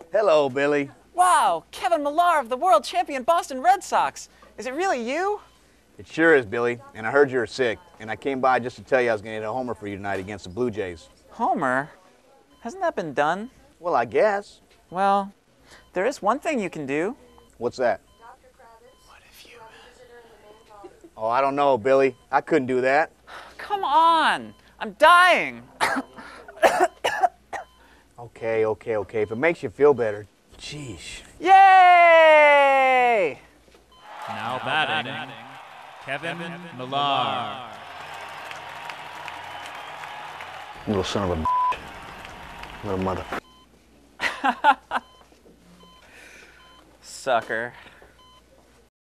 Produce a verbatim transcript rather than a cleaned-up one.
Hello, Billy. Wow, Kevin Millar of the world champion Boston Red Sox. Is it really you? It sure is, Billy. And I heard you were sick. And I came by just to tell you I was going to hit a homer for you tonight against the Blue Jays. Homer? Hasn't that been done? Well, I guess. Well, there is one thing you can do. What's that? What if you... Oh, I don't know, Billy. I couldn't do that. Come on! I'm dying! Okay, okay, okay. If it makes you feel better. Jeez. Yay! Now batting, Kevin Millar. Little son of a bitch. Little mother. Sucker.